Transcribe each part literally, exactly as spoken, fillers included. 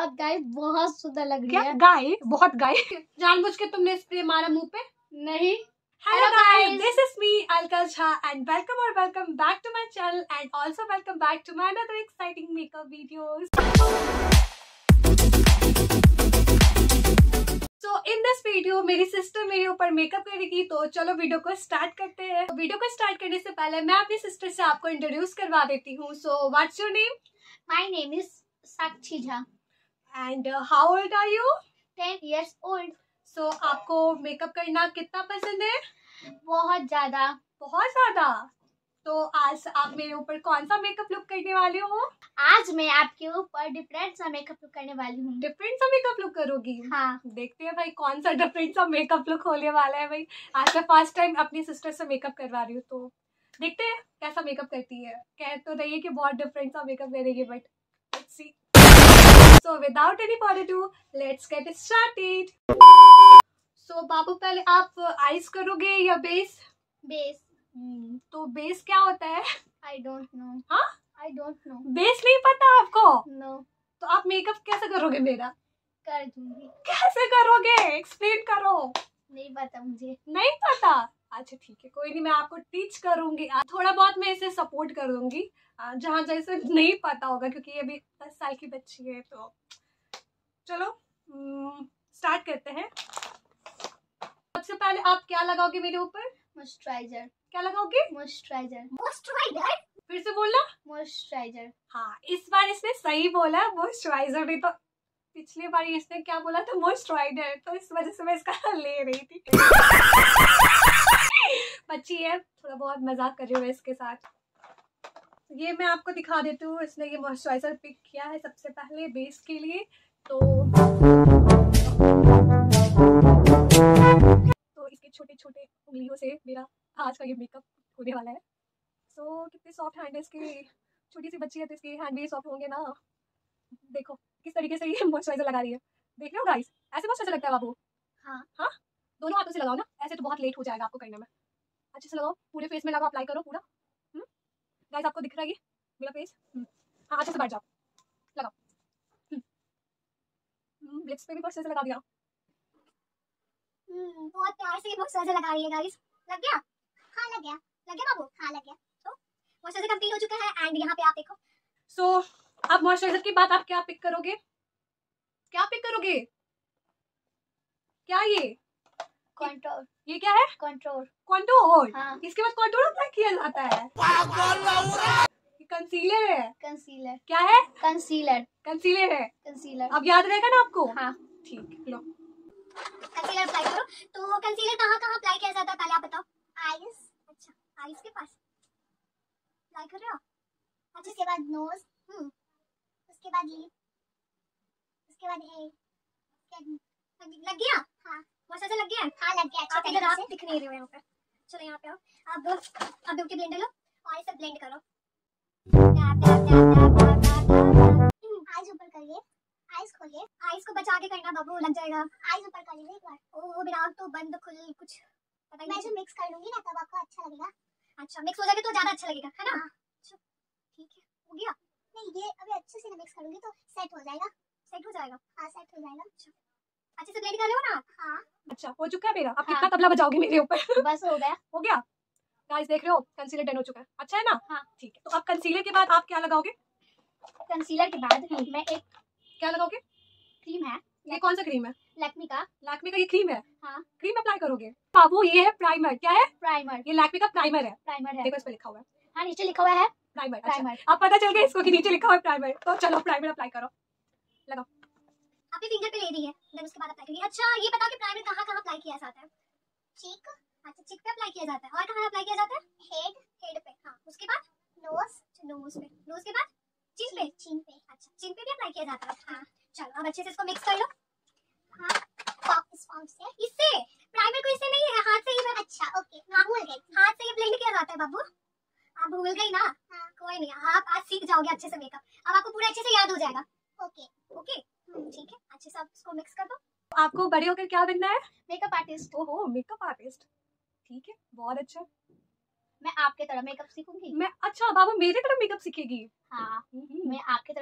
बहुत गाय बहुत सुंदर लग रही क्या है। गाय बहुत गाय जानबूझ के तुमने स्प्रे मारा मुंह पे? नहीं। Hello guys, this is me Alka Jha and welcome or welcome back to my channel and also welcome back to my another exciting makeup videos. So in this video मेरी सिस्टर मेरे ऊपर makeup करेगी, तो चलो video को start करते हैं। तो वीडियो को स्टार्ट करने से पहले मैं अपनी सिस्टर से आपको इंट्रोड्यूस करवा देती हूँ। So what's your name? My name is Sakshi Jha And uh, how old are you? ten years old. So आपको मेकअप करना कितना पसंद है? बहुत ज्यादा। बहुत ज्यादा। तो आज आप मेरे ऊपर कौन सा मेकअप लुक करने वाले हो? आज मैं आपके ऊपर डिफरेंट सा मेकअप लुक करने वाली हूँ। डिफरेंट सा मेकअप लुक करोगी? हाँ। देखते हैं भाई कौन सा डिफरेंट सा मेकअप लुक होने वाला है। भाई आज मैं फर्स्ट टाइम अपनी सिस्टर से मेकअप करवा रही हूँ, तो देखते हैं कैसा मेकअप करती है। कह तो रही है कि बहुत डिफरेंट सा मेकअप करेगी, but let's see. So without any further due let's get started. So बाबू पहले आप आइज करोगे या बेस? बेस। Hmm, तो बेस क्या होता है? I don't know. हाँ, आई डोंट नो। बेस नहीं पता आपको? नो। तो आप मेकअप कैसे करोगे मेरा? कर दूंगी। कैसे करोगे? एक्सप्लेन करो। नहीं पता मुझे। नहीं पता? अच्छा ठीक है, कोई नहीं, मैं आपको टीच करूंगी। थोड़ा बहुत मैं इसे सपोर्ट कर दूंगी जहाँ जैसे नहीं पता होगा, क्योंकि ये अभी दस साल की बच्ची है। तो चलो स्टार्ट करते हैं। सबसे पहले आप क्या लगाओगे मेरे ऊपर? मॉइस्चराइजर। क्या लगाओगे? मॉइस्चराइजर। मॉइस्चराइजर। फिर से बोलना। मॉइस्चराइजर। हाँ, इस बार इसने सही बोला, मॉइस्चराइजर। नहीं तो पिछली बार इसने क्या बोला था? मॉइस्चराइजर। तो इस वजह से मैं इसका ले रही थी। बच्ची है, थोड़ा बहुत मजाक कर रही हूँ इसके साथ। ये मैं आपको दिखा देती हूँ। इसने ये मॉइस्चराइजर पिक किया है सबसे पहले बेस के लिए। तो तो इसके छोटे छोटे उंगलियों से मेरा आज का ये मेकअप होने वाला है। सो so, कितने सॉफ्ट हैंड है इसके। छोटी सी बच्ची है तो इसके हैंड भी सॉफ्ट होंगे ना। देखो किस तरीके से ये मॉइस्चराइजर लगा रही है। देख रहे हो गाइस? ऐसे मॉइस्चराइजर लगता है बाबू? हाँ। हाँ, दोनों हाथों से लगाओ ना, ऐसे तो बहुत लेट हो जाएगा आपको करने में। अच्छे से लगाओ, पूरे फेस में लगाओ, अप्लाई करो पूरा। गाइस आपको दिख रहा है ये मेरा फेस? हाँ, अच्छे से बैठ जाओ, लगाओ। लिप्स पे भी अच्छे से लगा दिया। हम्म, बहुत प्यार से ये मॉइस्चराइजर लगा रही है गाइस। लग गया? हाँ लग गया। लग गया बाबू? हाँ लग गया। तो मॉइस्चराइजर कंप्लीट हो चुका है एंड यहाँ पे आप देखो। सो so, अब मॉइस्चराइजर के बाद आप क्या पिक करोगे? क्या पिक करोगे? क्या ये? कंट्रोल। ये क्या है? कंट्रोल। कंटूर। हाँ। इसके बाद कंटूर अप्लाई किया जाता है। कंसीलर है। कंसीलर। क्या है? कंसीलर। कंसीलर है। कंसीलर। अब याद रहेगा ना आपको? हाँ ठीक, लो कंसीलर अप्लाई करो। तो कंसीलर कहाँ कहाँ अप्लाई किया जाता है पहले आप बताओ। आईज। अच्छा, आईज के पास अप्लाई कर रहे हो? अच्छा, उसके बाद नोज। हम्म, उसके बाद लिप, उसके बाद ए। लग गया? हाँ। मॉइस्चराइजर लग गया? हाँ लग गया। अच्छा, इधर आप दिख नहीं रहे हो यहाँ पे। चलो यहाँ पे आओ। अब अब ब्यूटी ब्लेंडर लो और इसे ब्लेंड करो। आईज ऊपर करिए, आईज खोलिए। आईज को बचा के करना बाबू, लग जाएगा। आईज ऊपर कर लीजिए एक बार। ओ मेरा आँख तो बंद खुल कुछ पता नहीं। मैं जो मिक्स कर लूंगी ना तब आपको अच्छा लगेगा। अच्छा, मिक्स हो जाएगा तो ज्यादा अच्छा लगेगा, है ना? अच्छा ठीक है, हो गया? नहीं, ये अभी अच्छे से ना मिक्स करूंगी तो सेट हो जाएगा। सेट हो जाएगा? हाँ सेट हो जाएगा। अच्छा, अच्छे से ब्लेंड कर रहे हो ना? हाँ। अच्छा, हो चुका है मेरा। अब हाँ। कितना तबला बजाओगे मेरे ऊपर? बस हो गया। हो गया गाइस, देख रहे हो कंसीलर डन हो चुका है। अच्छा है ना? हाँ ठीक है। तो अब कंसीलर के बाद आप क्या लगाओगे? कंसीलर के बाद मैं एक क्या लगाओगे? क्रीम है। ये कौन सा क्रीम है? लैक्मी का। लैक्मी का ये क्रीम है? हाँ। क्रीम अप्लाई करोगे बाबू? ये है प्राइमर। क्या है? प्राइमर। ये लैक्मी का प्राइमर है। प्राइमर है। देखो इस पे लिखा हुआ है। हाँ नीचे लिखा हुआ है प्राइमर। प्राइमर। अच्छा, अब पता चल गया इसको कि नीचे लिखा हुआ है प्राइमर। तो चलो प्राइमर अप्लाई करो, लगाओ। अपने फिंगर पे ले रही है, देन उसके बाद अप्लाई करिए। अच्छा, ये बताओ कि प्राइमर कहाँ कहाँ अप्लाई किया जाता है? चीक। अच्छा, चीक पे अप्लाई किया जाता है। और कहाँ अप्लाई किया जाता है? हेड। हेड पे। हाँ, उसके बाद नोज। नोज पे। नोज के बाद चिन पे। चिन पे। अच्छा, चिन पे भी अप्लाई किया जाता है। हाँ। चलो अब अच्छे से इसको मिक्स कर लो। हाँ, इस पाउच से। इससे प्राइमर को इससे नहीं है, हाथ से ही। अच्छा ओके, हाँ भूल गई। हाथ से ये ब्लेंड किया जाता है बाबू। आप भूल गई ना? हाँ। कोई नहीं, आप आज सीख जाओगे अच्छे से मेकअप। अब आपको पूरा अच्छे से याद हो जाएगा। ओके ओके ठीक है। अच्छे से आप इसको मिक्स कर दो। आपको बड़े होकर क्या बनना है? Makeup artist. ओहो, मेकअप आर्टिस्ट। ठीक है, बहुत अच्छा। मैं आपके तरह मेकअप सीखूंगी। मैं? अच्छा बाबू मेरे तरह मेकअप सीखेगी? हाँ, मैं आपके तरह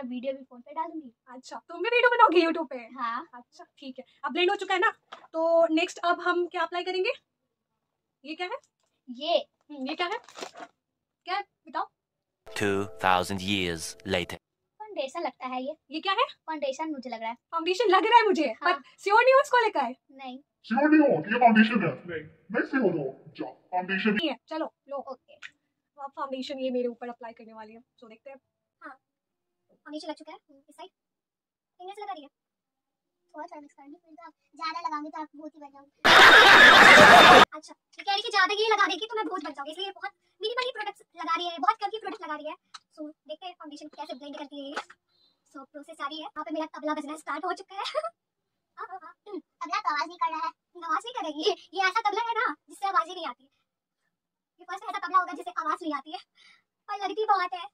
वीडियो भी फोन पे डालूंगी। अच्छा, तुम भी वीडियो बनाओगी यूट्यूब पे? हाँ। अच्छा ठीक है, अब ब्लेंड हो चुका है ना, तो नेक्स्ट अब हम क्या अप्लाई करेंगे? ये क्या है? ये ये क्या है? क्या है बताओ? two thousand years later. Foundation लगता है ये। ये क्या है? फाउंडेशन मुझे लग रहा है। फाउंडेशन लग रहा है मुझे, हाँ। पर श्योर नहीं हो इसको लेकर? नहीं श्योर नहीं हो, ये फाउंडेशन है। नहीं नहीं श्योर हो, जाओ फाउंडेशन नहीं है, चलो लो। ओके, अब फाउंडेशन ये मेरे ऊपर अप्लाई करने वाली है, तो देखते हैं। हाँ फाउंडेशन लग चुका है इस साइड, फिंगर से लगा रही है। थोड़ा सा मिक्स कर ली, फिर तो आप ज्यादा लगाओगे तो आप बहुत ही बन जाओगे। अच्छा ये कह रही कि ज्यादा ये लगा देगी तो मैं बहुत बन जाऊंगी, इसलिए बहुत मिनिमली प्रोडक्ट्स लगा रही है, बहुत कम की प्रोडक्ट लगा रही है। सो देखते हैं फाउंडेशन कैसे ब्लेंड करती है ये। सो प्रोसेस जारी है। यहाँ पे मेरा तबला बजना स्टार्ट हो चुका है। तबला तो आवाज नहीं कर रहा है। आवाज नहीं करेगी, ये ऐसा तबला है ना जिससे आवाज ही नहीं आती। ये फर्स्ट ऐसा तबला होगा जिससे आवाज नहीं आती है, पर लगती बहुत है।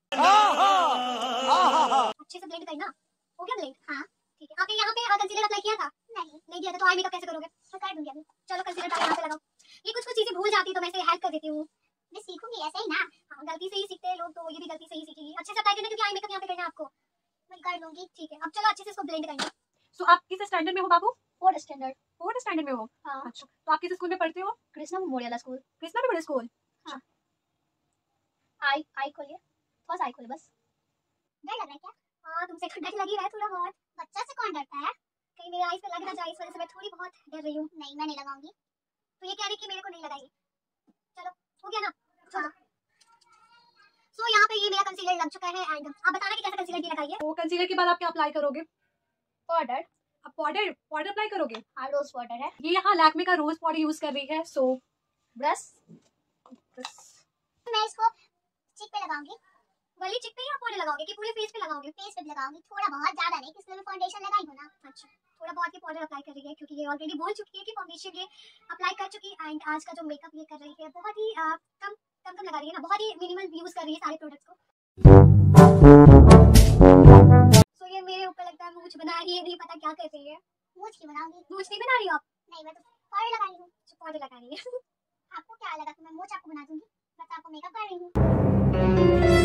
अच्छे से ब्लेंड करना। हो गया ब्लेंड? हाँ ठीक है। आपने यहाँ पे कंसीलर अप्लाई किया था? नहीं नहीं किया था, तो आई मेकअप कैसे करोगे? मैं कर दूंगी अभी। चलो कंसीलर डाल यहाँ पे लगाओ। ये कुछ कुछ चीजें भूल जाती तो मैं इसे हेल्प कर देती हूँ। मैं सीखूंगी ऐसे ही ना। हाँ गलती से ही सीखते हैं लोग, तो ये भी गलती से ही सीखेगी। अच्छे से अप्लाई करना क्योंकि आई मेकअप यहाँ पे करना है आपको। मैं कर लूंगी ठीक है। अब चलो अच्छे से इसको ब्लेंड करना। सो आप किस स्टैंडर्ड में हो बाबू? Fourth standard. फोर्थ स्टैंडर्ड में हो? हाँ। अच्छा, तो आप किस स्कूल में पढ़ते हो? Krishna memorial school. Krishna memorial school. हाँ। आई आई खोलिए, थोड़ा आई खोलिए बस। डर लग रहा है क्या? हाँ तुमसे तो डर लगी रहा है थोड़ा बहुत। बच्चा से कौन डरता है? कहीं मेरे आईज पे लग ना जाए, इस वजह से मैं थोड़ी बहुत डर रही हूँ। नहीं मैं नहीं लगाऊंगी। तो ये कह रही कि मेरे को नहीं लगाएगी। चलो हो गया ना? हाँ। सो यहाँ पे ये मेरा कंसीलर लग चुका है एंड आप बताना कि कैसा कंसीलर की लगाइए। तो कंसीलर के बाद आप क्या अप्लाई करोगे? पाउडर। आप पाउडर पाउडर अप्लाई करोगे? हाँ रोज पाउडर है। ये यहाँ लैक्मे का रोज पाउडर यूज कर रही है। सो ब्रश ब्रश मैं इसको चिक पे लगाऊंगी। वली चिक पे या पाउडर लगाओगे कि पूरे फेस पे लगाओगे? फेस पे लगाऊंगी, थोड़ा बहुत, ज्यादा नहीं, किसने भी फाउंडेशन लगाई हो ना। अच्छा थोड़ा बहुत ही पाउडर अप्लाई कर रही है क्योंकि ये ऑलरेडी बोल चुकी है कि फाउंडेशन ये अप्लाई कर चुकी है एंड आज का जो मेकअप ये कर रही है बहुत ही आ, कम कम कम लगा रही है ना, बहुत ही मिनिमल यूज कर रही है सारे प्रोडक्ट्स को। सो so, ये मेरे ऊपर लगता है मूंछ बना रही है, नहीं पता क्या कर रही है। मूंछ की बनाऊंगी? मूंछ नहीं बना रही हो आप? नहीं मैं तो पाउडर लगा रही हूँ। पाउडर लगा रही है। आपको क्या लगा कि मैं मूंछ आपको बना दूंगी? मैं तो आपको मेकअप कर रही हूँ।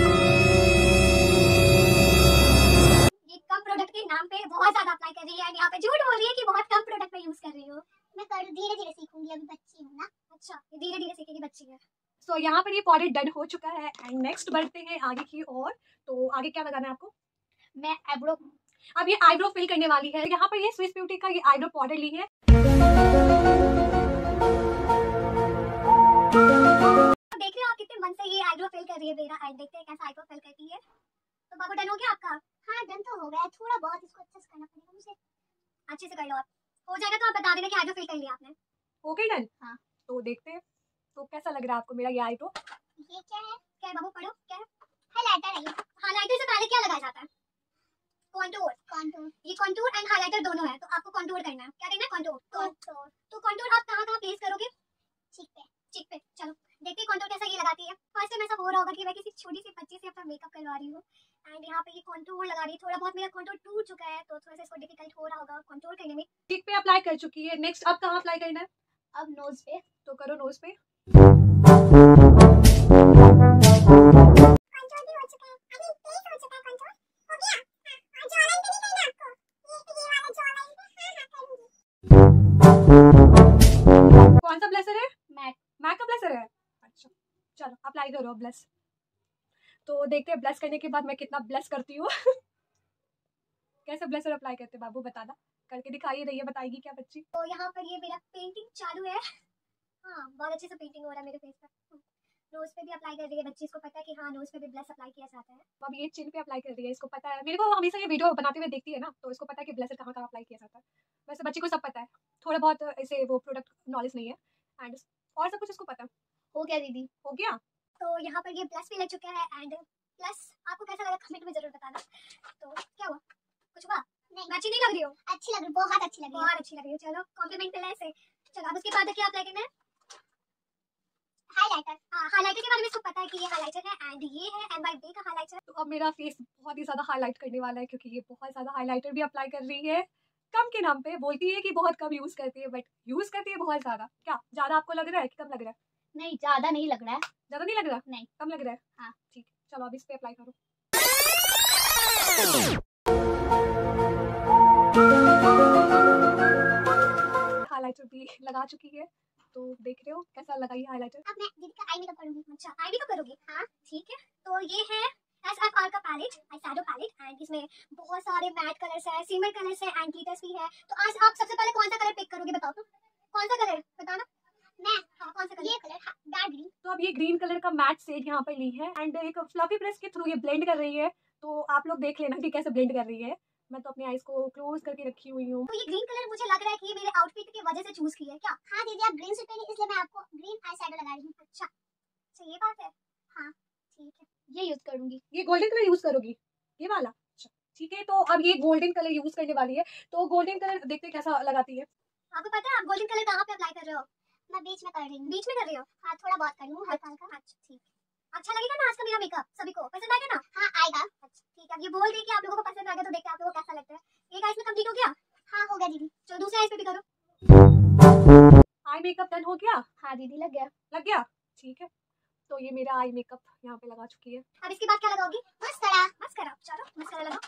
ये कम प्रोडक्ट के नाम पे बहुत ज्यादा अप्लाई कर रही है एंड यहाँ पे झूठ बोल रही है कि बहुत कम प्रोडक्ट में यूज कर रही हूँ। मैं कर धीरे धीरे सीखूंगी, अभी बच्ची हूँ ना। अच्छा ये धीरे धीरे सीखेगी, बच्ची है। सो so, यहाँ पर ये पाउडर डन हो चुका है एंड नेक्स्ट बढ़ते हैं आगे की ओर। तो आगे क्या लगाना है आपको? मैं आईब्रो, अब ये आईब्रो फिल करने वाली है। यहाँ पर ये स्विस ब्यूटी का ये आईब्रो पाउडर ली है। देख रहे हो आप कितने मन से ये आईब्रो फिल कर रही है मेरा एंड देखते हैं कैसा आईब्रो फिल करती है। तो बाबू डन हो गया आपका? हाँ डन तो हो गया, थोड़ा बहुत इसको अच्छे से करना पड़ेगा मुझे। अच्छे से कर लो आप, हो जाएगा तो आप बता देना कि आईब्रो फिल कर लिया आपने। हो गई डन? हाँ। तो देखते हैं तो कैसा लग रहा है आपको मेरा ये आईब्रो? ये क्या है? क्या है बाबू पढ़ो, क्या है? हाइलाइटर है ये। हाइलाइटर से पहले क्या लगाया जाता है? कॉन्टूर। कॉन्टूर, ये कॉन्टूर एंड हाइलाइटर दोनों है, तो आपको कॉन्टूर करना है। क्या करना है? कॉन्टूर। कॉन्टूर तो कॉन्टूर आप कहाँ कहाँ प्लेस करोगे? चिक पे। चिक पे, चलो देखते हैं कॉन्टूर कैसा ये लगाती है। फर्स्ट टाइम ऐसा हो रहा होगा कि मैं किसी छोटी सी बच्ची से अपना मेकअप करवा रही हूँ एंड यहाँ पे ये कॉन्टूर लगा रही है। थोड़ा बहुत मेरा कॉन्टूर टूट चुका है तो थोड़ा सा इसको डिफिकल्ट हो रहा होगा कॉन्टूर करने में। चिक पे अप्लाई कर चुकी है, नेक्स्ट अब कहाँ अप्लाई करना है? अब नोज पे। तो करो नोज पे। कौन सा ब्लेसर है? मैक। मैक का ब्लेसर है? अच्छा चलो अप्लाई करो ब्लश। तो देखते हैं ब्लश करने के बाद मैं कितना ब्लश करती हूँ। कैसे ब्लेसर अप्लाई करते बाबू बताना, करके दिखाइए रही है, बताएगी क्या बच्ची? तो यहाँ पर ये मेरा पेंटिंग चालू है। हाँ बहुत अच्छे से पेंटिंग हो रहा है मेरे फेस पर। नोज पे भी अप्लाई कर रही है बच्ची, इसको पता है कि हाँ नोज पे भी ब्लश अप्लाई किया जाता है। अब ये चिन पे अप्लाई कर रही है, इसको पता है, मेरे को हमेशा ये वीडियो बनाते हुए देखती है ना, तो इसको पता है कि ब्लेसर कहाँ कहाँ अप्लाई किया जाता है। वैसे बच्ची को सब पता है, थोड़ा बहुत ऐसे वो प्रोडक्ट नॉलेज नहीं है एंड और सब कुछ इसको पता है। हो गया दीदी? हो गया। तो यहाँ पर ये ब्लश भी लग चुका है एंड प्लस आपको कैसा लगा कमेंट में जरूर बताना। तो क्या हुआ, कुछ हुआ? नहीं अच्छी नहीं लग रही हो? अच्छी लग रही, बहुत अच्छी लग रही है। बहुत अच्छी लग रही है, चलो कॉम्प्लीमेंट मिला ऐसे। चलो अब उसके बाद क्या अप्लाई करना है? हाइलाइटर। हाँ हाइलाइटर के बारे में इसको पता है कि ये हाइलाइटर है एंड ये है एम बाई बी का हाइलाइटर। तो अब मेरा फेस बहुत ही ज़्यादा हाईलाइट करने वाला है क्योंकि ये बहुत ज़्यादा हाईलाइटर भी अप्लाई कर रही है। कम के नाम पे बोलती है कि बहुत कम यूज़ करती है, बट यूज़ करती है बहुत ज़्यादा। क्या ज़्यादा आपको लग रहा है कि कम लग रहा है? नहीं ज़्यादा नहीं लग रहा है। ज़्यादा नहीं लग रहा? नहीं कम लग रहा है। हाँ ठीक, चलो अब इस पे अप्लाई करो। हाइलाइटर भी लगा चुकी है, तो देख रहे हो कैसा लगा ये हाइलाइटर। अब मैं दीदी का आई मेकअप करूंगी। अच्छा आई मेकअप करोगी? हाँ ठीक है। तो ये है एस एफ आर का palette, eye shadow palette, and इसमें बहुत सारे मैट कलर्स है, सिमर कलर्स है, एंड ग्लिटर्स भी है। तो आज आप सबसे पहले कौन सा कलर पिक करोगे बताओ तो? कौन सा कलर बताना? मैं हाँ, कौन सा कलर? ये कलर डार्क ग्रीन। तो अब ये ग्रीन कलर का मैट शेड यहाँ पे ली है एंड एक फ्लफी ब्रश के थ्रू ये ब्लेंड कर रही है। तो आप लोग देख लेना कि कैसे ब्लेंड कर रही है। मैं तो अपनी आईज को क्लोज करके रखी हुई हूँ। तो ये ग्रीन कलर मुझे लग रहा है कि ये मेरे आउटफिट की वजह से चूज की है क्या? हाँ दीदी आप ग्रीन सूट पहनी इसलिए मैं आपको ग्रीन आई शैडो लगा रही हूँ। अच्छा अच्छा ये बात है। हाँ ठीक है ये यूज करूंगी। ये गोल्डन कलर यूज करोगी ये वाला? अच्छा ठीक है। तो अब ये गोल्डन कलर यूज करने वाली है। तो गोल्डन कलर देखते कैसा लगाती है। आपको पता है आप गोल्डन कलर कहाँ पे अप्लाई कर रहे हो? मैं बीच में कर रही हूँ। बीच में कर रही हो? हाँ थोड़ा बहुत कर रही हूँ हल्का हल्का। अच्छा ठीक है। अच्छा लगेगा ना आज का मेरा मेकअप? सभी को पसंद आएगा ना? हाँ आएगा। अच्छा ठीक है। अब ये बोल रही कि आप लोगों को पसंद आएगा, तो देखते हैं आप लोगों को कैसा लगता है। एक आईज में कंप्लीट हो गया? हाँ हो गया दीदी। चलो दूसरे आईज पे भी करो। आई मेकअप डन हो गया? हाँ दीदी लग गया। लग गया ठीक है। तो ये मेरा आई मेकअप यहाँ पे लगा चुकी है। अब इसके बाद क्या लगाओगी? मस्करा। मस्करा चलो मस्करा लगाओ।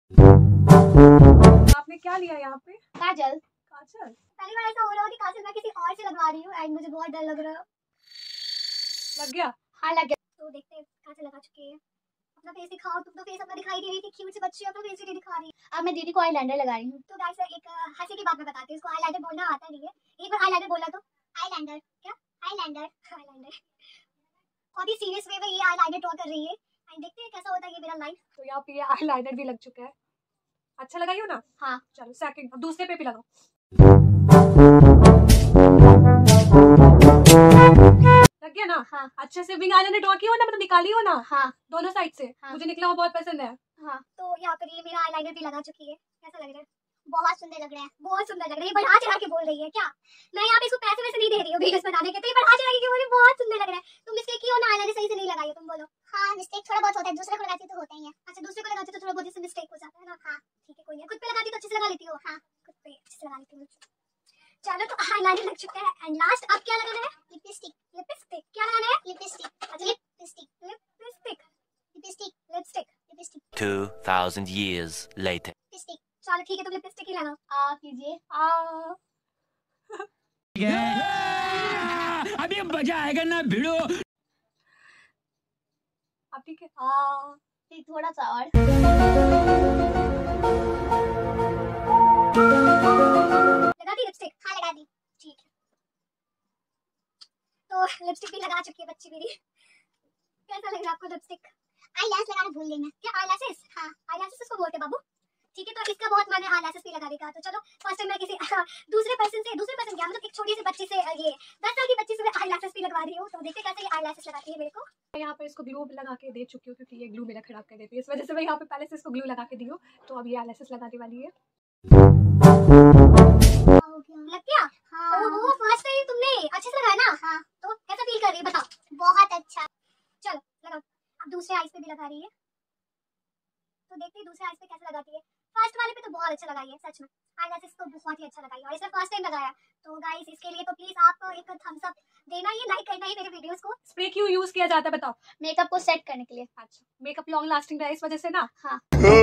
आपने क्या लिया यहाँ पे? काजल। काजल? पहली बार ऐसा हो रहा हो कि काजल मैं किसी और से लगवा रही हूँ एंड मुझे बहुत डर लग रहा है। लग गया? हाँ लग गया। तो देखते हैं काजल लगा चुकी है। अपना फेस दिखाओ। तुम तो फेस अपना दिखाई दे रही थी क्यूट से बच्ची, अपना फेस ही दिखा रही है। अब मैं दीदी को आईलाइनर लगा रही हूँ। तो गाइस एक हंसी की बात मैं बताती हूँ। इसको आईलाइनर बोलना आता नहीं है। एक बार आईलाइनर बोला तो आईलाइनर क्या? Eyeliner eyeliner. बहुत ही सीरियस वे में ये आईलाइनर ड्रॉ कर रही है एंड देखते हैं कैसा होता है ये मेरा लाइन। तो यहाँ पे ये आईलाइनर भी लग चुका है। अच्छा लगाई हो ना? हाँ चलो सेकंड, अब दूसरे पे भी लगाओ। लग गया ना? हाँ अच्छे से विंग आईलाइनर ड्रॉ की हो ना, मतलब निकाली हो ना? हाँ दोनों साइड से। हाँ। मुझे निकला हुआ बहुत पसंद है। हाँ तो यहाँ पर ये मेरा आईलाइनर भी लगा चुकी है। कैसा लग रहा है? बहुत सुंदर लग रहा है। बहुत सुंदर लग रहा है। ये बढ़ा चढ़ा के बोल रही है क्या? मैं यहाँ पे इसको पैसे वैसे नहीं दे रही हूँ वीडियोस बनाने के, तो ये बढ़ा चढ़ा के बोल रही है बहुत सुंदर लग रहा है। तुम मिस्टेक की हो ना, आईलाइनर सही से नहीं लगाई हो तुम बोलो। हाँ मिस्टेक थोड़ा बहुत होता है, दूसरे को लगाती तो होता ही है। अच्छा दूसरे को लगाती तो थोड़ा बहुत इससे मिस्टेक हो जाता है ना। हाँ ठीक है कोई नहीं। खुद पे लगाती तो अच्छे से लगा लेती हो? हाँ खुद पे अच्छे से लगा लेती हूँ। चलो तो आईलाइनर लग चुका है एंड लास्ट अब क्या लगाना है? लिपस्टिक। लिपस्टिक क्या लगाना है? लिपस्टिक। अच्छा lipstick lipstick lipstick lipstick lipstick. Two thousand years later. Lipstick चलो ठीक है तुम लिपस्टिक ही लगाओ। आ कीजिए। आ अभी मजा आएगा ना भिड़ो। अब ठीक है। आ फिर थोड़ा सा और लगा दी लिपस्टिक? हाँ लगा दी। ठीक है तो लिपस्टिक भी लगा चुकी है बच्ची मेरी। कैसा लग रहा है आपको लिपस्टिक? आई लैश लगाना भूल गई मैं। क्या आई लैशेस? हाँ आई लैशेस इसको बोलते हैं बाबू। ठीक है तो इसका बहुत मन है आई लैशेस भी लगाने का। तो चलो फर्स्ट टाइम मैं किसी दूसरे पर्सन से दूसरे पर्सन क्या मतलब एक छोटी सी बच्ची से ये दस साल की बच्ची से आई लैशेस भी लगवा रही हूँ। तो देखते कैसे ये आई लैशेस लगाती है मेरे को। यहाँ पे इसको ग्लू लगा के दे चुकी हूँ क्योंकि ये ग्लू मेरा खराब कर देती है, इस वजह से मैं यहाँ पे पहले से इसको ग्लू लगा के दी हूँ। तो अब ये आईलैशेस लगाने वाली है। लग गया? हाँ ओह फर्स्ट टाइम तुमने अच्छे से लगाया ना? हाँ तो कैसा फील कर रही है बताओ? बहुत अच्छा। चलो लगाओ। अब दूसरे आईज पे भी लगा रही है तो देखते हैं दूसरे आईज पे कैसे लगाती है। फर्स्ट वाले पे तो बहुत अच्छा लगाई है सच में। आईलैशेस तो बहुत ही अच्छा लगाई है और इसने फर्स्ट टाइम लगाया। तो गाइस इसके लिए तो प्लीज आप एक थम्स अप देना, ये लाइक करना ही मेरे वीडियोस को। स्प्रे क्यों यूज किया जाता है बताओ? मेकअप को सेट करने के लिए। अच्छा मेकअप लॉन्ग लास्टिंग रहा इस वजह से ना? हाँ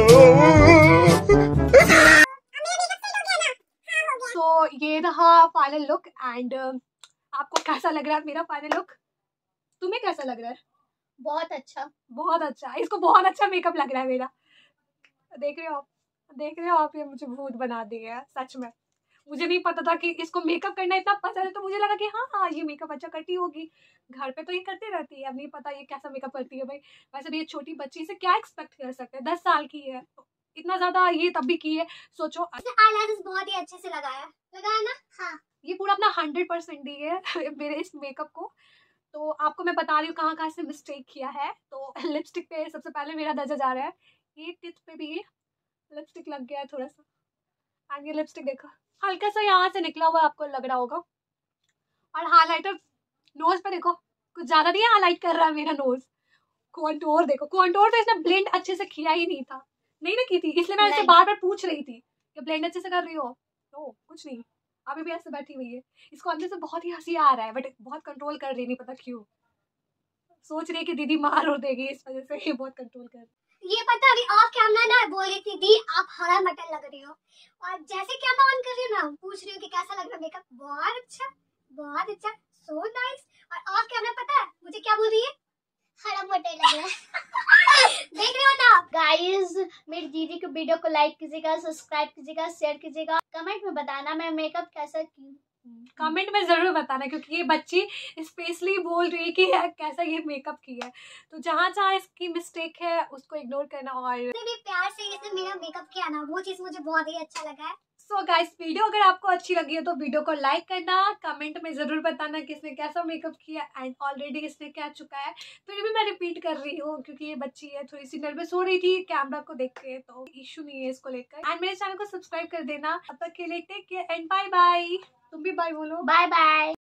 तो ये रहा फाइनल लुक एंड आपको कैसा लग रहा है मेरा फाइनल लुक? तुम्हें कैसा लग रहा है? बहुत अच्छा। बहुत अच्छा। इसको बहुत अच्छा मेकअप लग रहा है मेरा। देख रहे हो आप? देख रहे हो आप? ये मुझे भूत बना दिया है सच में। मुझे नहीं पता था कि इसको मेकअप करना इतना पसंद है, तो मुझे लगा कि हाँ हाँ ये मेकअप अच्छा करती होगी। घर पे तो ये करती रहती है, अब नहीं पता ये कैसा मेकअप करती है भाई। वैसे भी ये छोटी बच्ची से क्या एक्सपेक्ट कर सकते हैं, दस साल की है, इतना ज्यादा ये तब भी की है। सोचो आईलैशेस बहुत ही अच्छे से लगाया लगाया ना? हाँ ये पूरा अपना हंड्रेड परसेंट दी है मेरे इस मेकअप को। तो आपको मैं बता रही हूँ कहाँ कहाँ से मिस्टेक किया है। तो लिपस्टिक पे सबसे पहले मेरा नजर जा रहा है, ये टिप पे भी लिपस्टिक लग गया है थोड़ा सा। एंड ये लिपस्टिक देखो हल्का सा यहाँ से निकला हुआ आपको लग रहा होगा। और हाइलाइटर नोज पे देखो कुछ ज्यादा नहीं हाईलाइट कर रहा है मेरा नोज। कॉन्टोर देखो, कॉन्टोर तो इसने ब्लेंड अच्छे से किया ही नहीं था, नहीं ना की थी, इसलिए मैं इससे बार बार पूछ रही थी कि ब्लेंड अच्छे से कर रही हो। नो कुछ नहीं, अभी भी ऐसे बैठी हुई है। इसको अंदर से बहुत ही हंसी आ रहा है बट बहुत कंट्रोल कर रही, नहीं पता क्यों। सोच रही है कि दीदी मार और देगी, इस वजह से ये बहुत कंट्रोल कर रही। ये पता अभी ऑफ कैमरा ना बोल रही थी दी आप हरा मटन लग रही हो, और जैसे कैमरा ऑन कर रही हूँ ना पूछ रही हूँ कि कैसा लग रहा है मेकअप, बहुत अच्छा बहुत अच्छा, सो नाइस। और ऑफ कैमरा पता है मुझे क्या बोल रही है, हरा मटन लग रहा है। देख रहे हो ना आप गाइस, मेरी दीदी के वीडियो को लाइक कीजिएगा, सब्सक्राइब कीजिएगा, शेयर कीजिएगा, कमेंट में बताना मैं मेकअप कैसा की। कमेंट में जरूर बताना, क्योंकि ये बच्ची स्पेशली बोल रही है कि यार कैसा ये मेकअप किया है, तो जहाँ जहाँ इसकी मिस्टेक है उसको इग्नोर करना। और भी प्यार से इसने मेरा मेकअप किया ना वो चीज मुझे बहुत ही अच्छा लगा है। सो गाइस, वीडियो अगर आपको अच्छी लगी है तो वीडियो को लाइक करना, कमेंट में ज़रूर बताना कि इसने कैसा मेकअप किया, एंड ऑलरेडी इसने क्या चुका है। फिर भी मैं रिपीट कर रही हूँ क्योंकि ये बच्ची है थोड़ी सी नर्वस हो रही थी कैमरा को देख के, तो इशू नहीं है इसको लेकर। एंड मेरे चैनल को सब्सक्राइब कर देना। तब तक के लिए take care and bye bye. तुम भी बाय बोलो। Bye bye.